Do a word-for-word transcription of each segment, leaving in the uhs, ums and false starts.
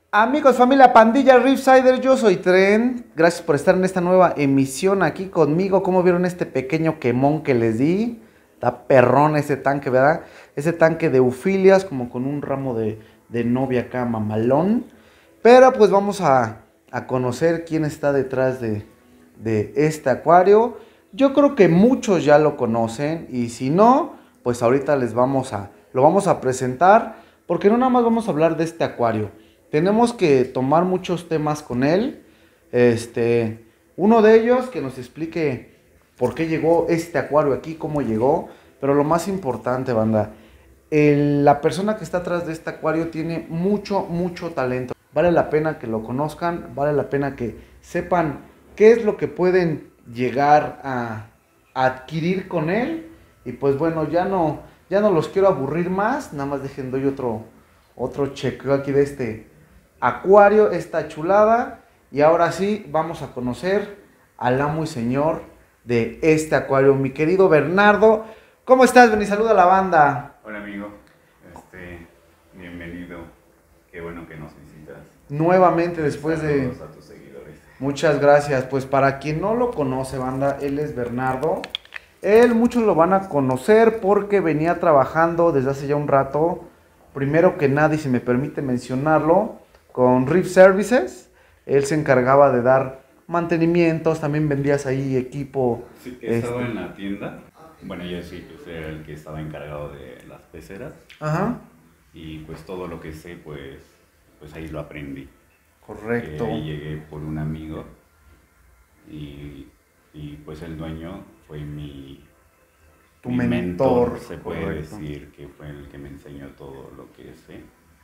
Amigos, familia Pandilla Ripsider, yo soy Tren. Gracias por estar en esta nueva emisión aquí conmigo. ¿Cómo vieron este pequeño quemón que les di? Está perrón ese tanque, ¿verdad? Ese tanque de eufilias, como con un ramo de, de novia acá, mamalón. Pero pues vamos a, a conocer quién está detrás de, de este acuario. Yo creo que muchos ya lo conocen y si no, pues ahorita les vamos a, lo vamos a presentar. Porque no nada más vamos a hablar de este acuario. Tenemos que tomar muchos temas con él. Este, uno de ellos que nos explique por qué llegó este acuario aquí, cómo llegó. Pero lo más importante, banda, el- la persona que está atrás de este acuario tiene mucho, mucho talento. Vale la pena que lo conozcan, vale la pena que sepan qué es lo que pueden llegar a, a adquirir con él. Y pues bueno, ya no, ya no los quiero aburrir más. Nada más dejen doy otro, otro chequeo aquí de este acuario, esta chulada. Y ahora sí, vamos a conocer al amo y señor de este acuario, mi querido Bernardo. ¿Cómo estás? Ven y saluda a la banda. Hola amigo, este, bienvenido, qué bueno que nos visitas. Nuevamente después de... Saludos a tus seguidores. Muchas gracias. Pues para quien no lo conoce, banda, él es Bernardo. Él muchos lo van a conocer porque venía trabajando desde hace ya un rato. Primero que nada, y si me permite mencionarlo, con Rip Services. Él se encargaba de dar mantenimientos, también vendías ahí equipo. Sí, he estado este, en la tienda, bueno yo sí, pues era el que estaba encargado de las peceras Ajá, y pues todo lo que sé pues, pues ahí lo aprendí. correcto. Eh, ahí llegué por un amigo y, y pues el dueño fue mi, Tu mi mentor, se puede correcto. decir que fue el que me enseñó todo lo que sé.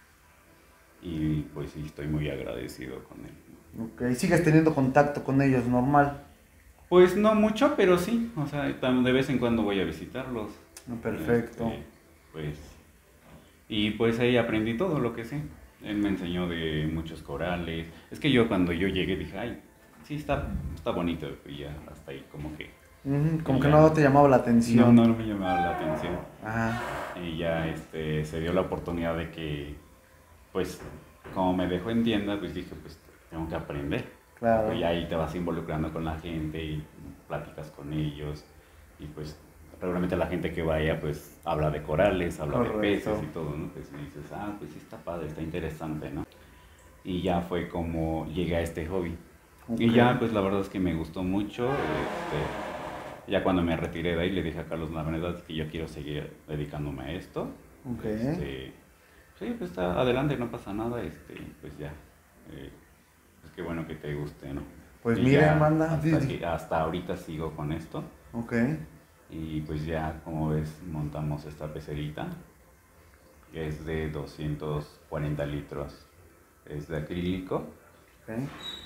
Y pues sí, estoy muy agradecido con él. Ok, sigues teniendo contacto con ellos, normal. Pues no mucho, pero sí, o sea, tam- de vez en cuando voy a visitarlos. Ah, perfecto. Este, pues, y pues ahí aprendí todo lo que sé. Él me enseñó de muchos corales. Es que yo cuando yo llegué dije, ay, sí, está, está bonito, y ya hasta ahí como que... Ujú, como y que ya, no te llamaba la no, atención. no me llamaba la atención. Ajá, Y ya este, se dio la oportunidad de que, pues, como me dejó en tienda, pues dije, pues tengo que aprender. claro. Pues ya ahí te vas involucrando con la gente y platicas con ellos. Y pues regularmente la gente que vaya, pues habla de corales, habla Correcto. de peces y todo, ¿no? Pues y dices, ah, pues sí está padre, está interesante, ¿no? Y ya fue como llegué a este hobby. Ok. Y ya, pues la verdad es que me gustó mucho. Este, ya cuando me retiré de ahí le dije a Carlos, la verdad es que yo quiero seguir dedicándome a esto. Ok. Este, sí, pues está adelante, no pasa nada, este, pues ya. Eh, pues qué bueno que te guste, ¿no? Pues Y miren, ya banda. hasta, di- que- hasta ahorita sigo con esto. Ok. Y pues ya, como ves, montamos esta pecerita, que es de doscientos cuarenta litros. Es de acrílico. Ok.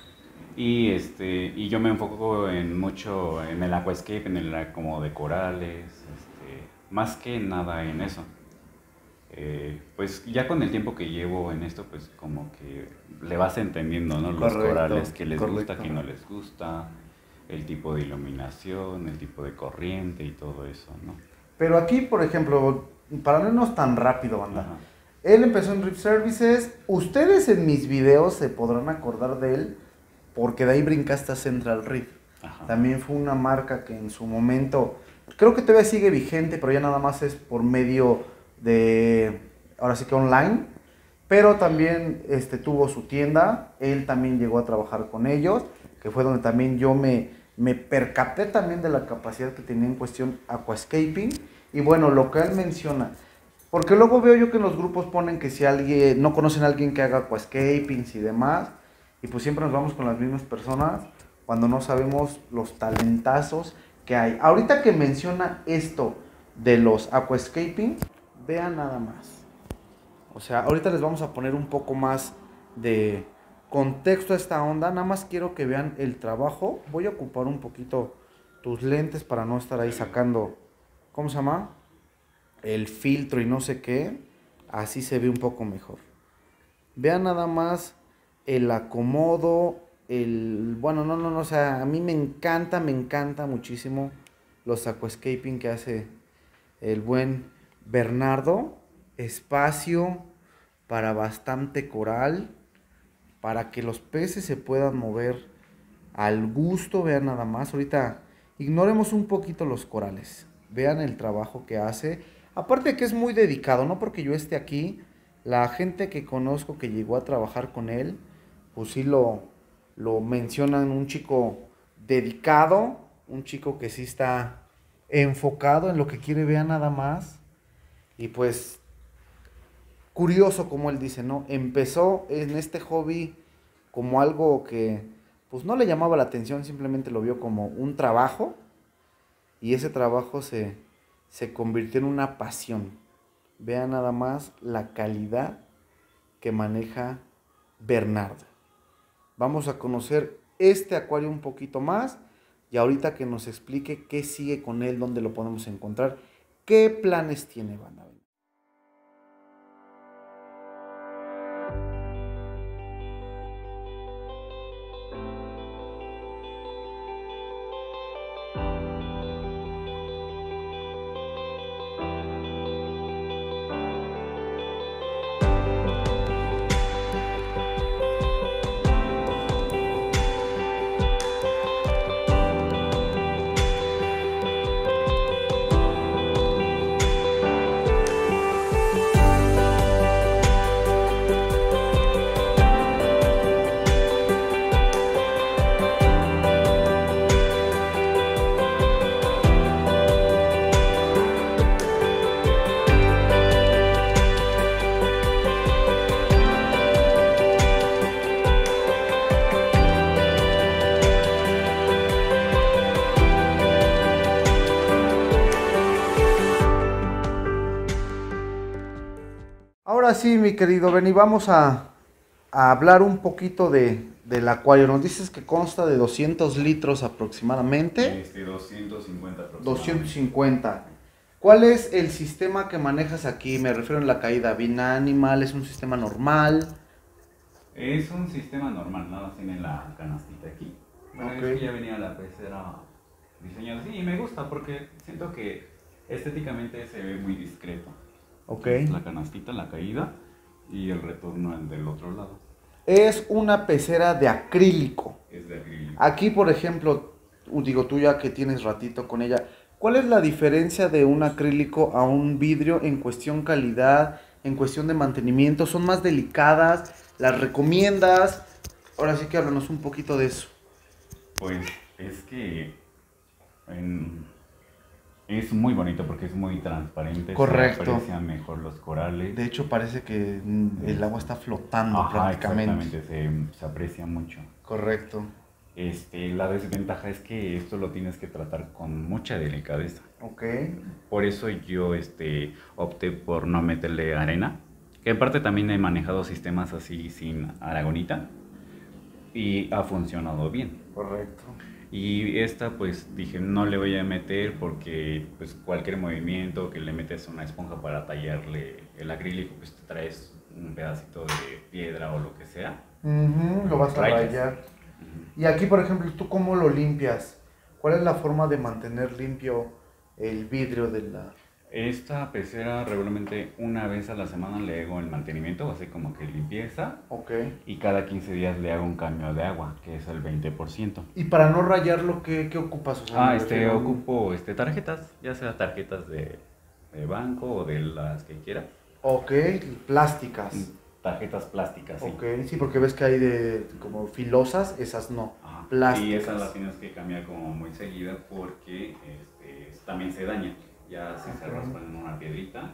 Y este y yo me enfoco en mucho en el aquascape, en el como de corales, este, más que nada en eso. Eh, pues ya con el tiempo que llevo en esto, pues como que le vas entendiendo, ¿no? Los Correcto, corales que les correcto. gusta, que no les gusta, el tipo de iluminación, el tipo de corriente y todo eso, ¿no? Pero aquí, por ejemplo, para no irnos tan rápido, banda. Ajá. Él empezó en Rip Services. Ustedes en mis videos se podrán acordar de él porque de ahí brincaste a Central Reef. Ajá. También fue una marca que en su momento, creo que todavía sigue vigente, pero ya nada más es por medio de, ahora sí que online. Pero también este, tuvo su tienda. Él también llegó a trabajar con ellos, que fue donde también yo me, me percaté también de la capacidad que tenía en cuestión aquascaping. Y bueno, lo que él menciona, porque luego veo yo que en los grupos ponen que si alguien, no conocen a alguien que haga aquascapings y demás, y pues siempre nos vamos con las mismas personas cuando no sabemos los talentazos que hay. Ahorita que menciona esto de los aquascaping, vean nada más. O sea, ahorita les vamos a poner un poco más de contexto a esta onda. Nada más quiero que vean el trabajo. Voy a ocupar un poquito tus lentes para no estar ahí sacando, ¿cómo se llama? El filtro y no sé qué. Así se ve un poco mejor. Vean nada más el acomodo, el... Bueno, no, no, no, o sea, a mí me encanta, me encanta muchísimo los aquascaping que hace el buen Bernardo. Espacio para bastante coral, para que los peces se puedan mover al gusto. Vean nada más, ahorita ignoremos un poquito los corales, vean el trabajo que hace, aparte de que es muy dedicado, no porque yo esté aquí, la gente que conozco que llegó a trabajar con él, pues sí lo, lo mencionan, un chico dedicado, un chico que sí está enfocado en lo que quiere, vean nada más, y pues curioso como él dice, ¿no? Empezó en este hobby como algo que pues no le llamaba la atención, simplemente lo vio como un trabajo y ese trabajo se, se convirtió en una pasión. Vean nada más la calidad que maneja Bernardo. Vamos a conocer este acuario un poquito más y ahorita que nos explique qué sigue con él, dónde lo podemos encontrar, qué planes tiene, banda. Ahora sí, mi querido Benny, vamos a, a hablar un poquito de, del acuario. Nos dices que consta de doscientos litros aproximadamente. Este, doscientos cincuenta aproximadamente. doscientos cincuenta. ¿Cuál es el sistema que manejas aquí? Me refiero a la caída Binanimal, ¿es un sistema normal? Es un sistema normal, nada más tiene la canastita aquí. Bueno, Okay. es que ya venía la pecera diseñada así y me gusta porque siento que estéticamente se ve muy discreto. Ok. La canastita, la caída y el retorno del otro lado. Es una pecera de acrílico. Es de acrílico. Aquí, por ejemplo, digo tú ya que tienes ratito con ella, ¿cuál es la diferencia de un acrílico a un vidrio en cuestión calidad, en cuestión de mantenimiento? ¿Son más delicadas? ¿Las recomiendas? Ahora sí que háblanos un poquito de eso. Pues es que en, es muy bonito porque es muy transparente. Correcto. Se aprecian mejor los corales. De hecho, parece que mm, el agua está flotando. Ajá, prácticamente. exactamente, se, se aprecia mucho. Correcto. Este, la desventaja es que esto lo tienes que tratar con mucha delicadeza. Ok. Por eso yo este, opté por no meterle arena. Que en parte también he manejado sistemas así sin aragonita. Y ha funcionado bien. Correcto. Y esta pues dije no le voy a meter porque pues cualquier movimiento que le metes una esponja para tallarle el acrílico pues te traes un pedacito de piedra o lo que sea. Uh-huh, lo vas a Rayas. rayar. Uh-huh. Y aquí, por ejemplo, ¿tú cómo lo limpias? ¿Cuál es la forma de mantener limpio el vidrio de la...? Esta pecera regularmente una vez a la semana le hago el mantenimiento, así como que limpieza. Ok. Y cada quince días le hago un cambio de agua, que es el veinte por ciento. ¿Y para no rayarlo, qué, qué ocupas? O sea, Ah, me este, refiero- ocupo este, tarjetas, ya sea tarjetas de, de banco o de las que quieras. Ok, plásticas. Tarjetas plásticas, sí. Ok, sí, porque ves que hay de como filosas, esas no. Ajá. Plásticas. Y esas las tienes que cambiar como muy seguida porque este, también se daña. Ya si se Ok. raspan en una piedrita,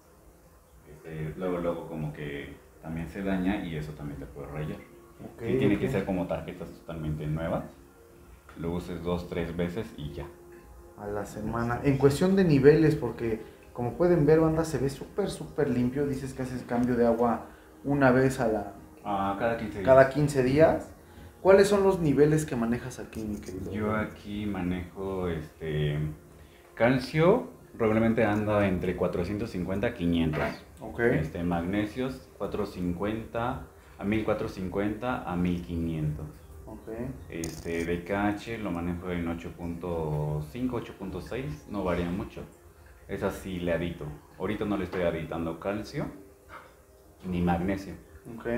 este, luego luego como que también se daña y eso también te puede rayar. Ok, Y tiene ok. que ser como tarjetas totalmente nuevas. Lo uses dos, tres veces y ya. A la semana. En cuestión de niveles, porque como pueden ver, banda, se ve súper, súper limpio. Dices que haces cambio de agua una vez a la... Ah, cada quince días. cada quince días. ¿Cuáles son los niveles que manejas aquí, mi querido? Yo aquí manejo este calcio, probablemente anda entre cuatrocientos cincuenta a quinientos. Ok. Este, magnesios cuatrocientos cincuenta a mil cuatrocientos cincuenta a mil quinientos. Ok. Este, de K H lo manejo en ocho punto cinco, ocho punto seis, no varía mucho. Es así le adito. Ahorita no le estoy aditando calcio ni magnesio. Ok.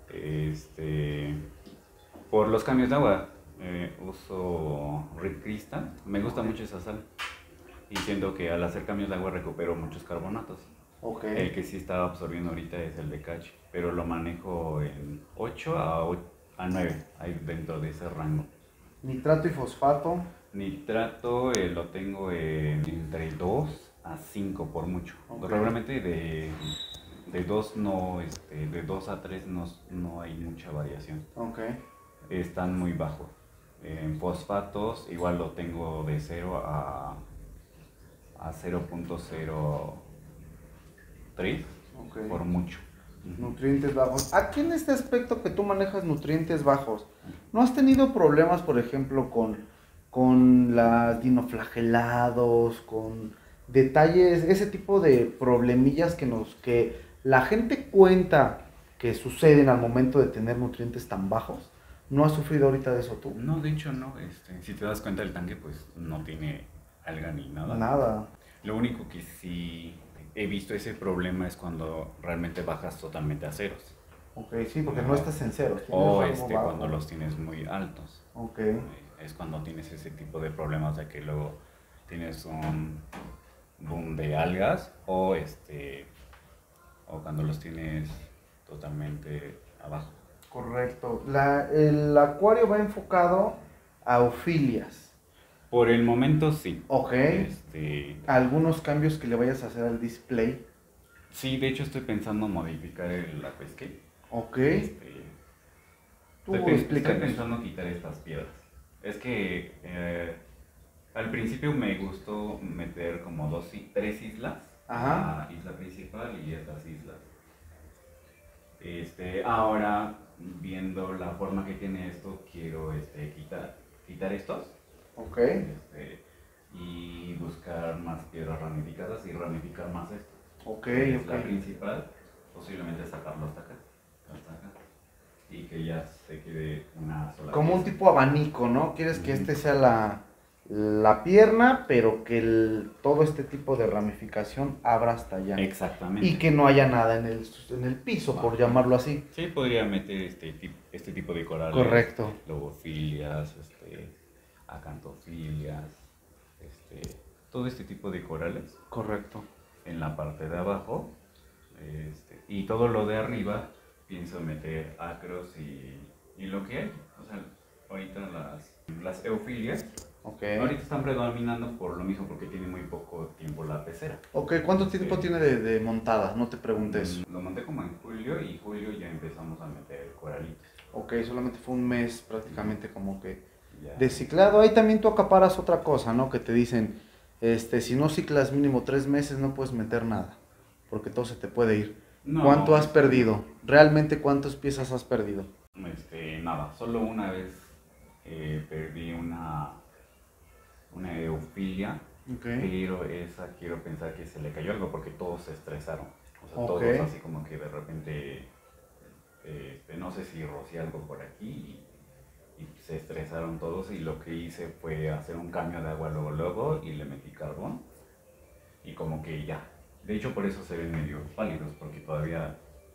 Este, por los cambios de agua, eh, uso Rip Crystal. Me gusta mucho esa sal. Y siento que al hacer cambios de agua recupero muchos carbonatos. Okay. El que sí está absorbiendo ahorita es el de Cachi, pero lo manejo en ocho a, a nueve, ahí dentro de ese rango. Nitrato y fosfato. Nitrato eh, lo tengo en, entre dos a cinco por mucho. Okay. Realmente de, de dos no, este, de dos a tres no, no hay mucha variación. Okay. Están muy bajos. En fosfatos igual lo tengo de cero a, a cero punto cero tres, okay, por mucho. Nutrientes bajos. Aquí en este aspecto que tú manejas nutrientes bajos, ¿no has tenido problemas, por ejemplo, con, con las dinoflagelados, con detalles, ese tipo de problemillas que nos que la gente cuenta que suceden al momento de tener nutrientes tan bajos? ¿No has sufrido ahorita de eso tú? No, de hecho no. Este, si te das cuenta, el tanque pues no tiene alga ni nada. Nada. Lo único que sí he visto ese problema es cuando realmente bajas totalmente a ceros. Ok, sí, porque no, no estás en ceros. O este, cuando los tienes muy altos. Ok. Es cuando tienes ese tipo de problemas de que luego tienes un boom de algas o este o cuando los tienes totalmente abajo. Correcto. La, el acuario va enfocado a ofilias. Por el momento sí. Ok. Este, ¿Algunos cambios que le vayas a hacer al display? Sí, de hecho estoy pensando modificar el aquascape. Ok. Este, Tú estoy, explícanos. Estoy pensando quitar estas piedras. Es que eh, al principio me gustó meter como dos, tres islas. Ajá. La isla principal y estas islas. Este, ahora, viendo la forma que tiene esto, quiero este, quitar, quitar estos. Ok. Este, y buscar más piedras ramificadas y ramificar más esto. Ok, es ok. La principal, posiblemente sacarlo hasta acá, hasta acá. Y que ya se quede una sola Como pieza. un tipo abanico, ¿no? Quieres que este sea la, la pierna, pero que el, todo este tipo de ramificación abra hasta allá. Exactamente. Y que no haya nada en el, en el piso, ah, por llamarlo así. Sí, podría meter este, este tipo de corales. Correcto. Lobofilias, este, acantofilias, este, todo este tipo de corales. Correcto. En la parte de abajo. Este, y todo lo de arriba pienso meter acros y, y lo que hay. O sea, ahorita las, las eufilias. Okay. Ahorita están predominando por lo mismo porque tiene muy poco tiempo la pecera. Ok, ¿cuánto tiempo sí. tiene de, de montada? No te preguntes. Lo monté como en julio y julio ya empezamos a meter coralitos. Ok, solamente fue un mes prácticamente como que ya. De ciclado. Ahí también tú acaparas otra cosa, ¿no? Que te dicen, este, si no ciclas mínimo tres meses no puedes meter nada, porque todo se te puede ir. No, ¿cuánto has perdido? ¿Realmente cuántas piezas has perdido? Este, nada, solo una vez eh, perdí una... una eufilia, okay. Pero esa quiero pensar que se le cayó algo porque todos se estresaron, o sea, okay. Todos así como que de repente, eh, no sé si rocié algo por aquí y, y se estresaron todos y lo que hice fue hacer un cambio de agua luego luego y le metí carbón y como que ya, de hecho por eso se ven medio pálidos porque todavía,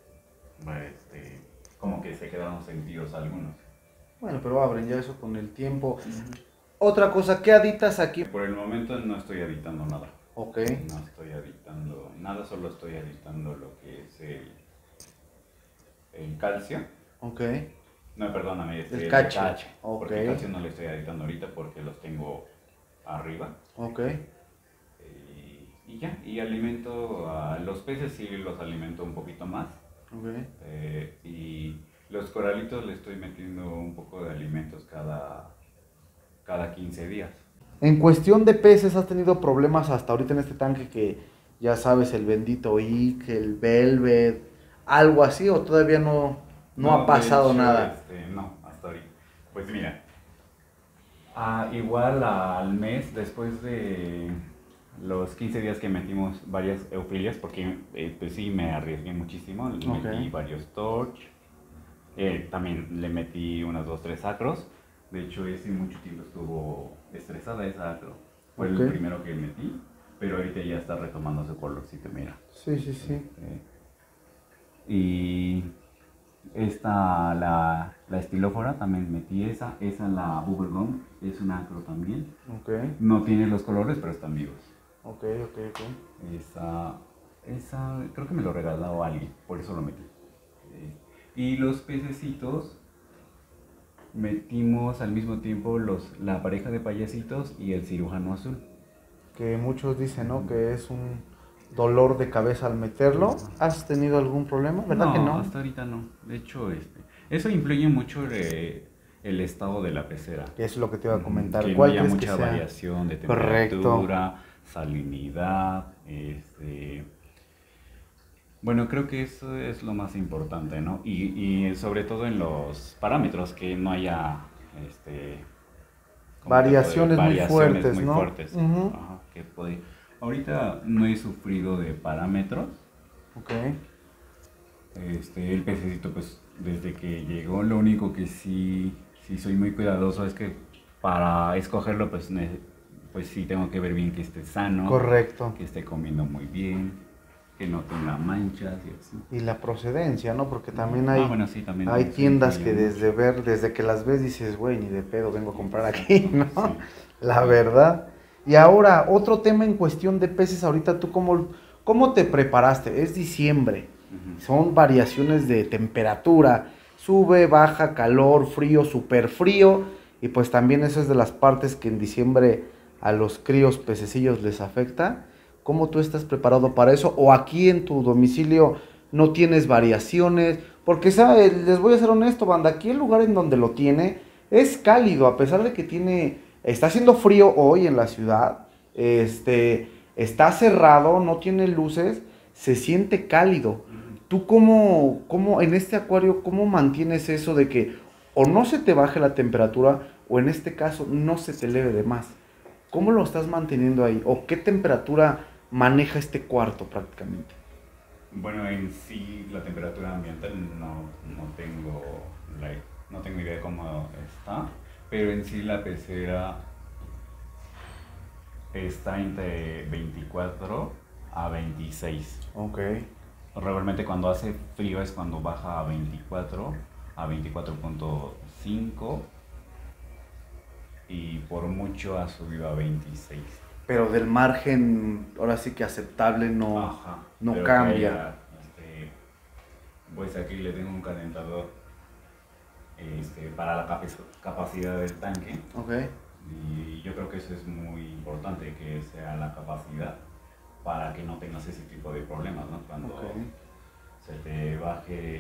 este, como que se quedaron sentidos algunos. Bueno, pero abren ya eso con el tiempo. Uh-huh. Otra cosa, ¿qué aditas aquí? Por el momento no estoy editando nada. Ok. No estoy editando nada, solo estoy editando lo que es el, el calcio. Ok. No, perdóname, es el, el cache. cache. Okay. Porque el calcio no lo estoy editando ahorita porque los tengo arriba. Ok. Y, y ya, y alimento a los peces, sí los alimento un poquito más. Ok. Eh, y los coralitos le estoy metiendo un poco de alimentos cada... cada quince días. En cuestión de peces, ¿has tenido problemas hasta ahorita en este tanque que ya sabes, el bendito Ick, el Velvet, algo así, o todavía no, no, no ha pasado hecho, nada? Este, no, hasta ahorita. Pues mira, ah, igual al mes, después de los quince días que metimos varias eufilias, porque eh, pues sí me arriesgué muchísimo, le okay. metí varios torch, eh, también le metí unos dos, tres acros. De hecho, ese mucho tiempo estuvo estresada esa acro. Fue okay. el primero que metí, pero ahorita ya está retomando su colorcito, mira. Sí, sí, sí. Este, y, Esta, la, la estilófora, también metí esa. Esa, la bubblegum, es una acro también. Ok, No tiene los colores, pero están vivos. ok, ok, ok. Esa, esa, creo que me lo regaló alguien, por eso lo metí. Eh, Y los pececitos, metimos al mismo tiempo los, la pareja de payasitos y el cirujano azul. Que muchos dicen, ¿no? Que es un dolor de cabeza al meterlo. ¿Has tenido algún problema? ¿Verdad No, que no? hasta ahorita no. De hecho, este, eso influye mucho el, el estado de la pecera. Que es lo que te iba a comentar. Que no ¿Cuál haya crees mucha que sea? variación de Correcto. temperatura, salinidad, este... Bueno, creo que eso es lo más importante, ¿no? Y, y sobre todo en los parámetros, que no haya, este... ¿cómo te puedo decir? Variaciones muy Variaciones fuertes, muy ¿no? fuertes. Ujú. Ajá, que puede... Ahorita no he sufrido de parámetros. Ok. Este, el pececito, pues, desde que llegó, lo único que sí, sí soy muy cuidadoso es que para escogerlo, pues, ne- pues sí tengo que ver bien que esté sano, Correcto. que esté comiendo muy bien, que no tenga manchas y así. Y la procedencia, ¿no? Porque también Ah, hay, bueno, sí, también hay eso tiendas influye que desde mucho. ver, desde que las ves dices, güey, ni de pedo vengo a comprar aquí, ¿no? Sí. La verdad. Y ahora, otro tema en cuestión de peces, ahorita tú cómo, cómo te preparaste. Es diciembre, Ujú. son variaciones de temperatura, sube, baja, calor, frío, súper frío, y pues también eso es de las partes que en diciembre a los críos pececillos les afecta. ¿Cómo tú estás preparado para eso? ¿O aquí en tu domicilio no tienes variaciones? Porque, ¿sabes? Les voy a ser honesto, banda, aquí el lugar en donde lo tiene es cálido, a pesar de que tiene, está haciendo frío hoy en la ciudad, este, está cerrado, no tiene luces, se siente cálido. ¿Tú cómo, cómo en este acuario, cómo mantienes eso de que o no se te baje la temperatura o en este caso no se te eleve de más? ¿Cómo lo estás manteniendo ahí? ¿O qué temperatura maneja este cuarto prácticamente? Bueno, en sí, la temperatura ambiental no, no tengo, like, no tengo idea de cómo está, pero en sí la pecera está entre veinticuatro a veintiséis. Ok. Regularmente cuando hace frío es cuando baja a veinticuatro, a veinticuatro punto cinco y por mucho ha subido a veintiséis. Pero del margen, ahora sí que aceptable, no, Ajá, no pero que cambia. haya, este, pues aquí le tengo un calentador este, para la capac- capacidad del tanque. Ok. Y yo creo que eso es muy importante, que sea la capacidad para que no tengas ese tipo de problemas, ¿no? Cuando Ok. se te baje,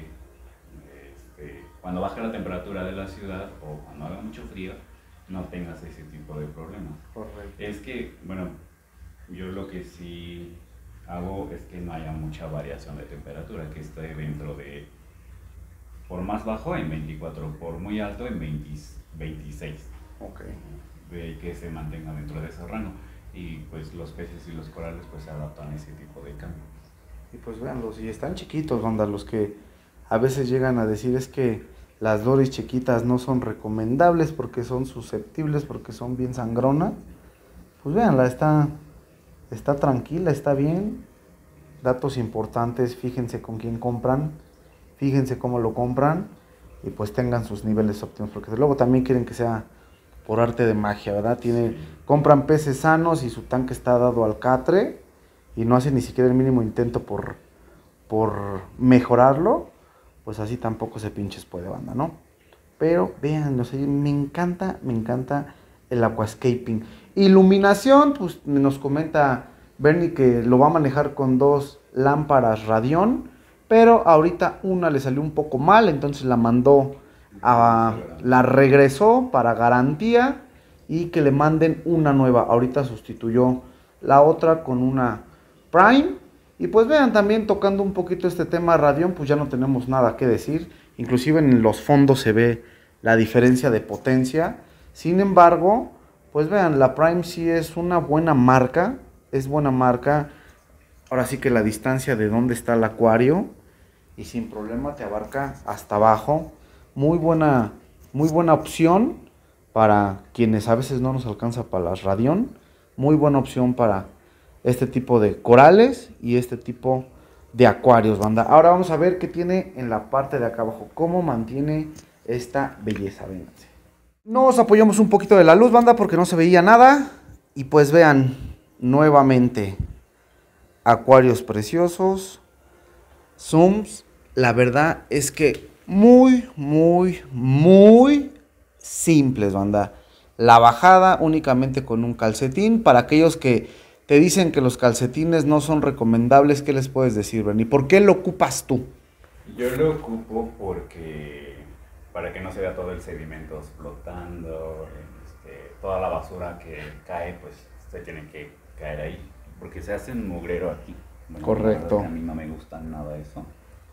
este, cuando baje la temperatura de la ciudad o cuando haga mucho frío, no tengas ese tipo de problemas. Correcto. Es que, bueno, yo lo que sí hago es que no haya mucha variación de temperatura, que esté dentro de, por más bajo en veinticuatro, por muy alto en veinte, veintiséis. Ok. De que se mantenga dentro de ese rango. Y pues los peces y los corales pues se adaptan a ese tipo de cambio. Y pues véanlos, y están chiquitos, banda, los que a veces llegan a decir es que las doris chiquitas no son recomendables porque son susceptibles, porque son bien sangronas. Pues véanla, está, está tranquila, está bien. Datos importantes, fíjense con quién compran, fíjense cómo lo compran y pues tengan sus niveles óptimos, porque luego también quieren que sea por arte de magia, ¿verdad? Tiene, Sí. compran peces sanos y su tanque está dado al catre y no hacen ni siquiera el mínimo intento por, por mejorarlo, pues así tampoco se pinches puede, banda, ¿no? Pero vean, o sea, me encanta, me encanta el aquascaping. Iluminación, pues nos comenta Bernie que lo va a manejar con dos lámparas Radión, pero ahorita una le salió un poco mal, entonces la mandó a, la regresó para garantía y que le manden una nueva. Ahorita sustituyó la otra con una Prime. Y pues vean, también tocando un poquito este tema Radión, pues ya no tenemos nada que decir. Inclusive en los fondos se ve la diferencia de potencia. Sin embargo, pues vean, la Prime sí es una buena marca. Es buena marca. Ahora sí que la distancia de donde está el acuario y sin problema te abarca hasta abajo. Muy buena, muy buena opción para quienes a veces no nos alcanza para las Radión. Muy buena opción para este tipo de corales y este tipo de acuarios, banda. Ahora vamos a ver qué tiene en la parte de acá abajo. Cómo mantiene esta belleza, vénganse. Nos apoyamos un poquito de la luz, banda, porque no se veía nada. Y pues vean, nuevamente, acuarios preciosos, zooms. La verdad es que muy, muy, muy simples, banda. La bajada únicamente con un calcetín. Para aquellos que te dicen que los calcetines no son recomendables, ¿qué les puedes decir, Bernie? ¿Por qué lo ocupas tú? Yo lo ocupo porque para que no se vea todo el sedimento flotando, este, toda la basura que cae, pues se tiene que caer ahí, porque se hace un mugrero aquí. Bueno, correcto. A mí no me gusta nada eso.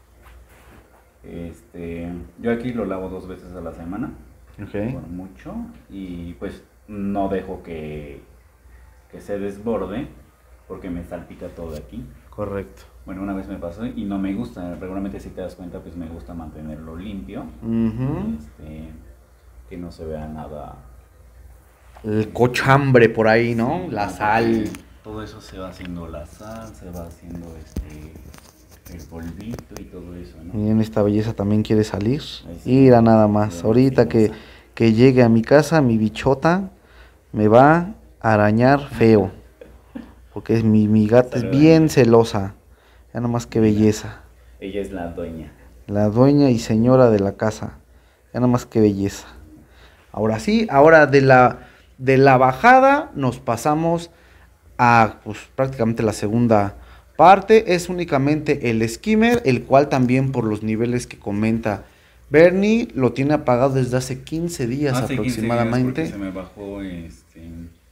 Este, yo aquí lo lavo dos veces a la semana, okay. Por mucho, y pues no dejo que, que se desborde, porque me salpica todo aquí. Correcto. Bueno, una vez me pasó y no me gusta, regularmente si te das cuenta, pues me gusta mantenerlo limpio, uh-huh. este, que no se vea nada. El cochambre por ahí, ¿no? Sí, la no, sal. Todo eso se va haciendo la sal, se va haciendo este, el polvito y todo eso, ¿no? Miren, esta belleza también quiere salir. Sí, Mira nada más, ahorita que, que llegue a mi casa, mi bichota me va a arañar feo. Porque es mi, mi gata es bien celosa. Ya nada más que belleza. Ella es la dueña. La dueña y señora de la casa. Ya nada más que belleza. Ahora sí, ahora de la, de la bajada nos pasamos a pues, prácticamente la segunda parte. Es únicamente el skimmer, el cual también por los niveles que comenta Bernie, lo tiene apagado desde hace quince días hace aproximadamente. quince días porque se me bajó este,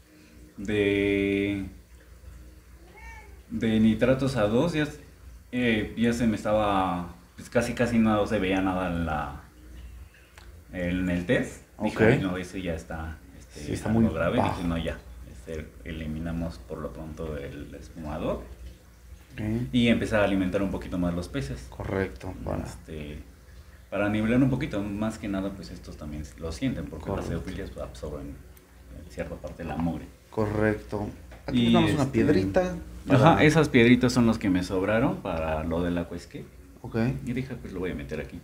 de... de nitratos a dos, ya, eh, ya se me estaba, pues casi casi no se veía nada en la en el test. Dije, Okay. no, ese ya está, este, sí, está algo muy grave. bajo. Dije, no, ya, este, eliminamos por lo pronto el espumador. Okay. Y empezar a alimentar un poquito más los peces. Correcto. Para, este, para nivelar un poquito, más que nada, pues estos también lo sienten, porque Correcto. Las eufilias pues, absorben en cierta parte de la mugre. Correcto. Aquí y tenemos este, una piedrita. Ajá, esas piedritas son las que me sobraron para lo del aquascape. Ok. Y dije, pues lo voy a meter aquí.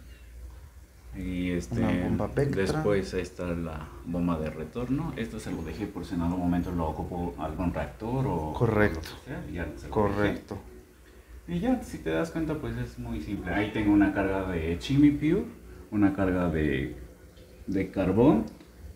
Y este, una bomba Vectra. Después ahí está la bomba de retorno. Esto se lo dejé por si en algún momento lo ocupo algún reactor o... Correcto. O sea, ya se lo Correcto. dejé. Y ya, si te das cuenta, pues es muy simple. Ahí tengo una carga de Chimmy Pure, una carga de, de carbón.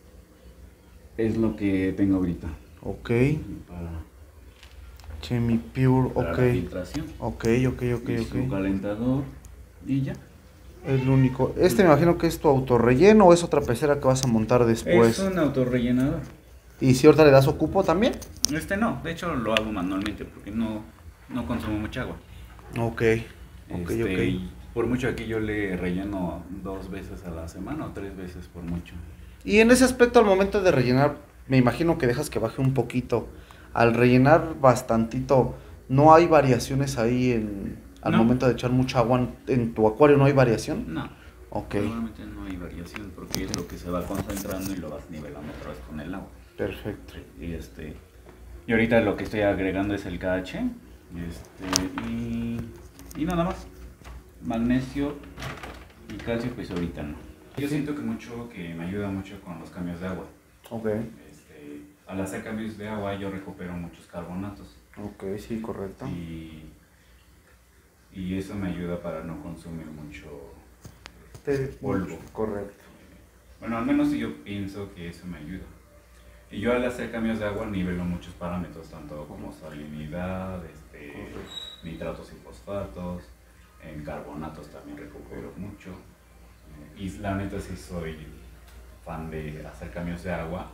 Es lo que tengo ahorita. Ok. Para, Chemi Pure, para ok. la filtración. Ok, ok, ok, y ok. su calentador y ya. Es lo único. Este me imagino que es tu autorrelleno o es otra pecera que vas a montar después. Es un autorrellenador. ¿Y si ahorita le das ocupo también? Este no, de hecho lo hago manualmente porque no, no consumo mucha agua. Ok, ok, este, ok. Y por mucho aquí yo le relleno dos veces a la semana o tres veces por mucho. Y en ese aspecto al momento de rellenar, me imagino que dejas que baje un poquito. Al rellenar bastantito, ¿no hay variaciones ahí en, al no. momento de echar mucha agua en, en tu acuario? ¿No hay variación? No. Ok. Normalmente no hay variación porque es lo que se va concentrando y lo vas nivelando otra vez con el agua. Perfecto. Y este y ahorita lo que estoy agregando es el K H este, y, y nada más. Magnesio y calcio pues ahorita no. Yo siento que mucho que me ayuda mucho con los cambios de agua. Ok. Este, al hacer cambios de agua yo recupero muchos carbonatos. Ok, sí, correcto. Y, y eso me ayuda para no consumir mucho Te, polvo. Correcto. Bueno, al menos yo pienso que eso me ayuda. Y yo al hacer cambios de agua nivelo muchos parámetros, tanto como salinidad, este, nitratos y fosfatos, en carbonatos también recupero mucho. Y la neta sí soy fan de hacer cambios de agua.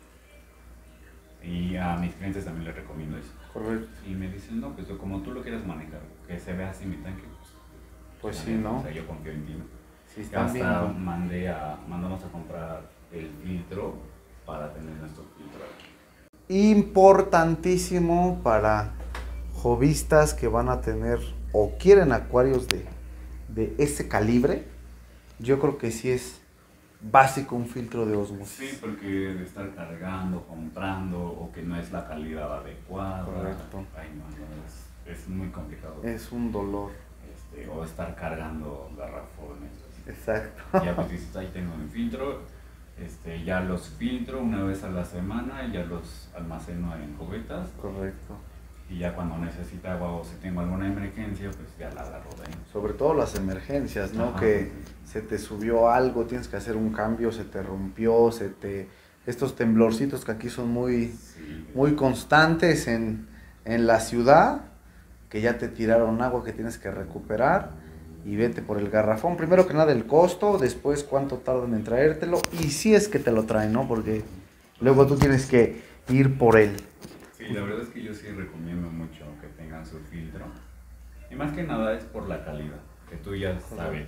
Y a mis clientes también les recomiendo eso. Correcto. Y me dicen, no, pues como tú lo quieras manejar, que se vea así mi tanque, pues, pues sí, bien, ¿no? O sea, yo confío en ti, ¿no? Sí, está Hasta bien. mandé a, mandamos a comprar el filtro para tener nuestro filtro aquí. Importantísimo para hobbyistas que van a tener o quieren acuarios de, de ese calibre. Yo creo que sí es básico un filtro de osmosis. Sí, porque de estar cargando, comprando o que no es la calidad adecuada. Correcto. Ay, no, no, es, es muy complicado. Es un dolor. este, o estar cargando garrafones. Exacto. Ya pues dices, ahí tengo mi filtro, este, ya los filtro una vez a la semana, ya los almaceno en cubetas. Correcto. Y ya cuando necesito agua o si tengo alguna emergencia, pues ya la agarro de ahí. Sobre todo las emergencias, ¿no? Ajá. Que se te subió algo, tienes que hacer un cambio, se te rompió, se te... Estos temblorcitos que aquí son muy, Sí. muy constantes en, en la ciudad, que ya te tiraron agua que tienes que recuperar y vete por el garrafón. Primero que nada el costo, después cuánto tardan en traértelo y si es que te lo traen, ¿no? Porque luego tú tienes que ir por él. Sí, la verdad es que yo sí recomiendo mucho que tengan su filtro. Y más que nada es por la calidad, que tú ya sabes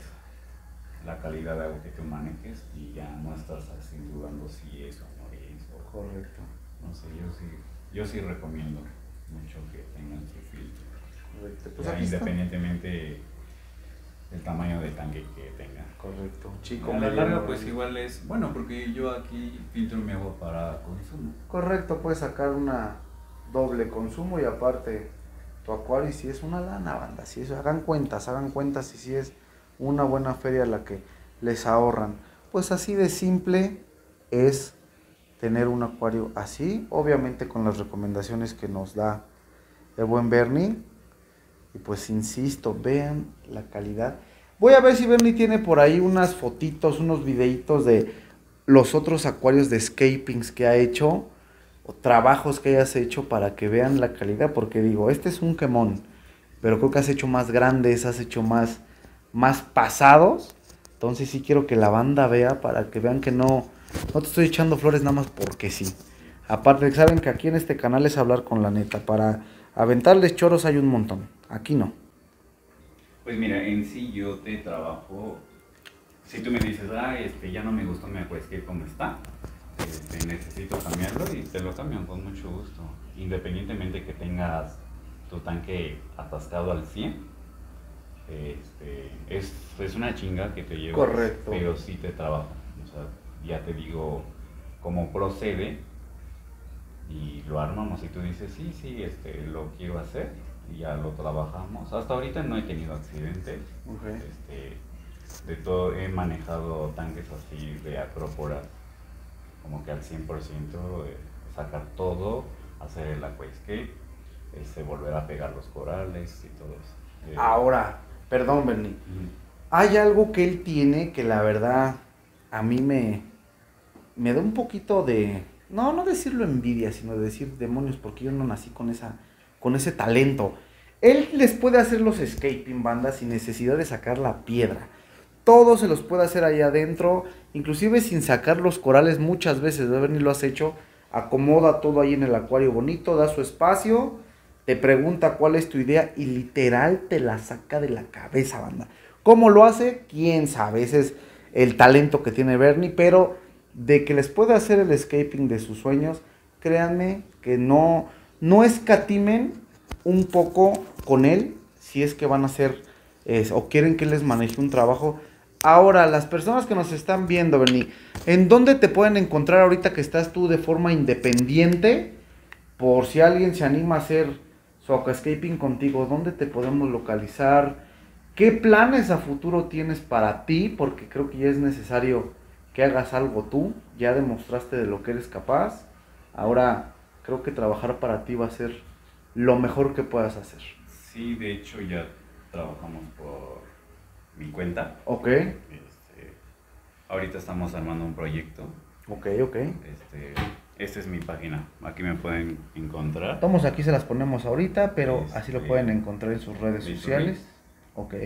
la calidad de agua que tú manejes y ya no estás así dudando si es o no es. O, Correcto. no sé, yo sí, yo sí recomiendo mucho que tengan su filtro. Correcto. Pues Ya, aquí está. independientemente del tamaño de tanque que tenga. Correcto. Chico, A la medio, larga ¿no? pues igual es, bueno, porque yo aquí filtro mi agua para consumo. Correcto, puedes sacar una doble consumo y aparte tu acuario y si es una lana, banda, si eso, hagan cuentas, hagan cuentas y si es una buena feria la que les ahorran. Pues así de simple es tener un acuario así, obviamente con las recomendaciones que nos da el buen Bernie. Y pues insisto, vean la calidad. Voy a ver si Bernie tiene por ahí unas fotitos, unos videitos de los otros acuarios de escapings que ha hecho o trabajos que hayas hecho para que vean la calidad, porque digo, este es un quemón, pero creo que has hecho más grandes, has hecho más, más pasados, entonces sí quiero que la banda vea para que vean que no, no te estoy echando flores nada más porque sí. Aparte, saben que aquí en este canal es hablar con la neta, para aventarles choros hay un montón, aquí no. Pues mira, en sí yo te trabajo, si tú me dices, ah, este, ya no me gustó mi aquascape como está, este, necesito cambiarlo y te lo cambio con mucho gusto. Independientemente que tengas tu tanque atascado al cien, este, es, es una chinga que te llevas, Correcto. pero sí te trabajo. O sea, ya te digo cómo procede y lo armamos y tú dices, sí, sí, este, lo quiero hacer y ya lo trabajamos. Hasta ahorita no he tenido accidentes. Okay. Este, de todo he manejado tanques así de acróporas como que al cien por ciento, eh, sacar todo, hacer el aquascape, este, volver a pegar los corales y todo eso. Eh, Ahora, perdón Bernie, mm, hay algo que él tiene que la verdad a mí me, me da un poquito de, no, no decirlo envidia, sino de decir demonios, porque yo no nací con esa, con ese talento. Él les puede hacer los escaping bandas sin necesidad de sacar la piedra. Todo se los puede hacer ahí adentro, inclusive sin sacar los corales muchas veces, de Bernie lo has hecho, acomoda todo ahí en el acuario bonito, da su espacio, te pregunta cuál es tu idea y literal te la saca de la cabeza, banda. ¿Cómo lo hace? Quién sabe, ese es el talento que tiene Bernie, pero de que les puede hacer el escaping de sus sueños, créanme que no, no escatimen un poco con él si es que van a hacer eh, o quieren que les maneje un trabajo. Ahora, las personas que nos están viendo, Bernie, ¿en dónde te pueden encontrar ahorita que estás tú de forma independiente? Por si alguien se anima a hacer su aquascaping contigo, ¿dónde te podemos localizar? ¿Qué planes a futuro tienes para ti? Porque creo que ya es necesario que hagas algo tú. Ya demostraste de lo que eres capaz. Ahora creo que trabajar para ti va a ser lo mejor que puedas hacer. sí, de hecho ya trabajamos por mi cuenta. Ok, Este, ahorita estamos armando un proyecto. ok, ok. Este, esta es mi página, aquí me pueden encontrar. Tomos aquí se las ponemos ahorita, pero Este, así lo pueden encontrar en sus redes Listo, sociales. Ok,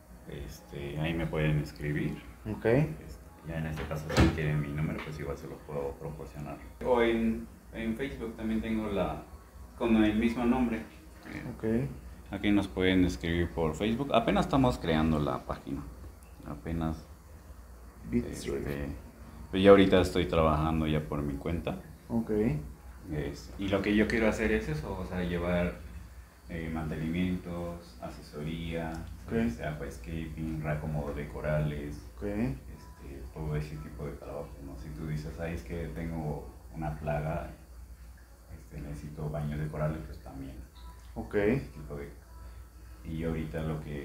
Este, ahí me pueden escribir. ok, Este, ya en este caso, si quieren mi número, pues igual se lo puedo proporcionar. O en, en Facebook también tengo la con el mismo nombre. ok. Aquí nos pueden escribir por Facebook. Apenas estamos creando la página. Apenas. Beats Este, Rave. pues ya ahorita estoy trabajando ya por mi cuenta. Ok, Es- y lo que yo quiero hacer es eso, o sea, llevar eh, mantenimientos, asesoría, Ok. este, aquascaping, reacomodo de corales, ok. este, todo ese tipo de trabajo, ¿no? Si tú dices, ay, es que tengo una plaga, este, necesito baños de corales, pues también. Ok, Ese tipo de- Y ahorita lo que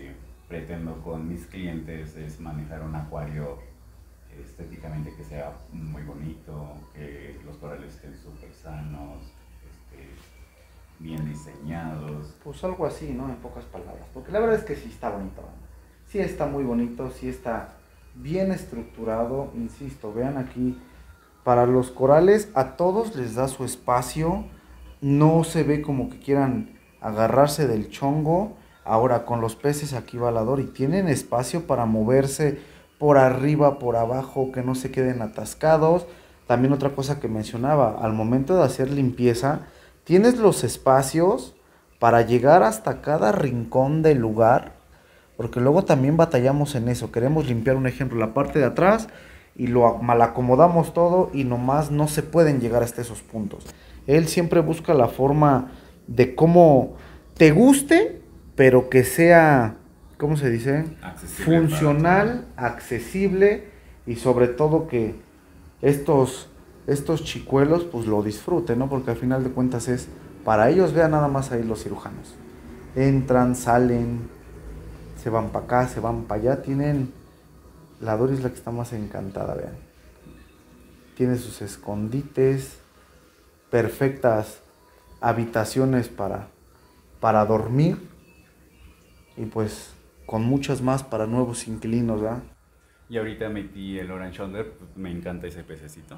pretendo con mis clientes es manejar un acuario estéticamente que sea muy bonito, que los corales estén súper sanos, este, bien diseñados. Pues algo así, ¿no? En pocas palabras. Porque la verdad es que sí está bonito. Sí está muy bonito, sí está bien estructurado. Insisto, vean aquí. Para los corales a todos les da su espacio. No se ve como que quieran agarrarse del chongo. Ahora con los peces aquí va la Dori. Tienen espacio para moverse por arriba, por abajo, que no se queden atascados. También otra cosa que mencionaba, al momento de hacer limpieza, tienes los espacios para llegar hasta cada rincón del lugar, porque luego también batallamos en eso. Queremos limpiar, un ejemplo, la parte de atrás y lo malacomodamos todo y nomás no se pueden llegar hasta esos puntos. Él siempre busca la forma de cómo te guste, pero que sea, ¿cómo se dice? Accesible, funcional, accesible y sobre todo que estos, estos chicuelos pues lo disfruten, ¿no? Porque al final de cuentas es, para ellos, vean nada más ahí los cirujanos. Entran, salen, se van para acá, se van para allá, tienen, la Dori es la que está más encantada, vean. Tiene sus escondites, perfectas habitaciones para, para dormir y pues con muchas más para nuevos inquilinos, ¿verdad? Y ahorita metí el Orange Under, pues, me encanta ese pececito.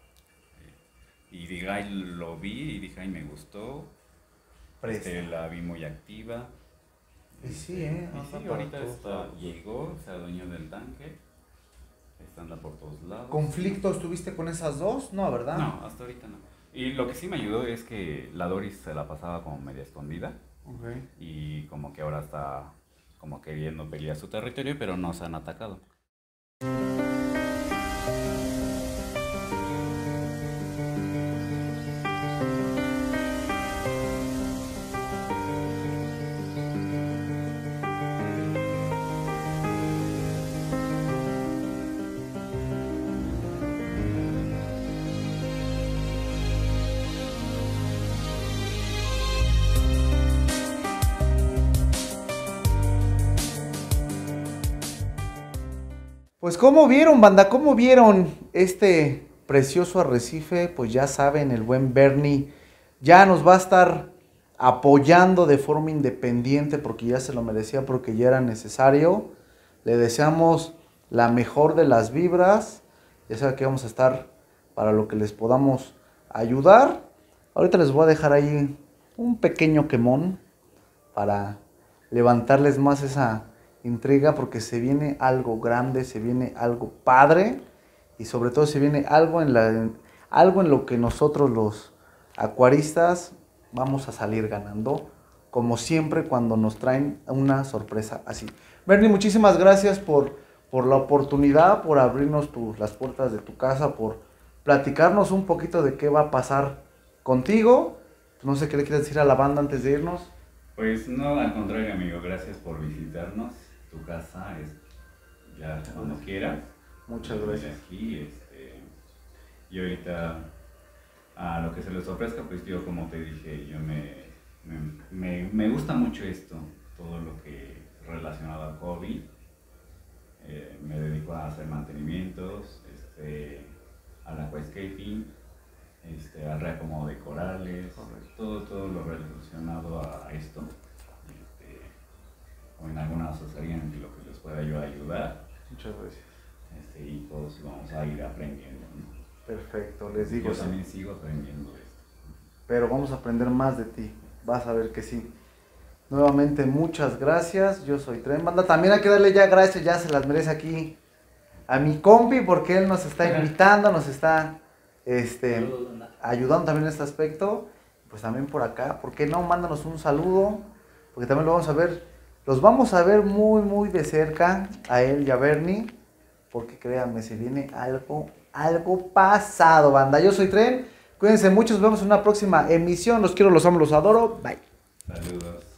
Y dije, ay, lo vi y dije, ay, me gustó. Este, la vi muy activa. Y sí, ¿eh? Y sí, ahorita está, llegó, se adueñó del tanque. Está anda por todos lados. ¿Conflictos tuviste con esas dos? No, ¿verdad? No, hasta ahorita no. Y lo que sí me ayudó es que la Doris se la pasaba como media escondida. Okay. Y como que ahora está como queriendo pelear su territorio, pero no se han atacado. Pues ¿cómo vieron, banda? ¿Cómo vieron este precioso arrecife? Pues ya saben, el buen Bernie ya nos va a estar apoyando de forma independiente porque ya se lo merecía, porque ya era necesario. Le deseamos la mejor de las vibras. Ya saben que vamos a estar para lo que les podamos ayudar. Ahorita les voy a dejar ahí un pequeño quemón para levantarles más esa intriga, porque se viene algo grande, se viene algo padre y sobre todo se viene algo en, la, en, algo en lo que nosotros los acuaristas vamos a salir ganando, como siempre cuando nos traen una sorpresa así. Bernie, muchísimas gracias por, por la oportunidad, por abrirnos tu, las puertas de tu casa, por platicarnos un poquito de qué va a pasar contigo. No sé qué le quieres decir a la banda antes de irnos. Pues no, al contrario, amigo, gracias por visitarnos. Tu casa es ya cuando quieras. Muchas gracias. Aquí, este, y ahorita a lo que se les ofrezca, pues yo como te dije, yo me, me, me, me gusta mucho esto, todo lo que relacionado al hobby. Eh, me dedico a hacer mantenimientos, este, al aquascaping, este, al reacomodo de corales, todo, todo lo relacionado a esto. O en alguna asesoría en lo que les pueda yo ayudar. Muchas gracias. Este, y todos vamos a ir aprendiendo, ¿no? Perfecto, les digo. Yo también sigo aprendiendo esto. Pero vamos a aprender más de ti, vas a ver que sí. Nuevamente, muchas gracias, yo soy Tren Banda. También hay que darle ya gracias, ya se las merece aquí a mi compi, porque él nos está invitando, nos está este, ayudando también en este aspecto. Pues también por acá, ¿por qué no? Mándanos un saludo, porque también lo vamos a ver. Los vamos a ver muy, muy de cerca, a él y a Bernie, porque créanme, se viene algo, algo pasado, banda. Yo soy Tren, cuídense mucho, nos vemos en una próxima emisión. Los quiero, los amo, los adoro. Bye. Saludos.